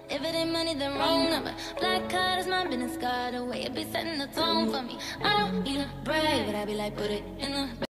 If it ain't money, then wrong number. Black card is my business card. The way it be setting the tone for me. I don't need a brave, but I be like, put it in the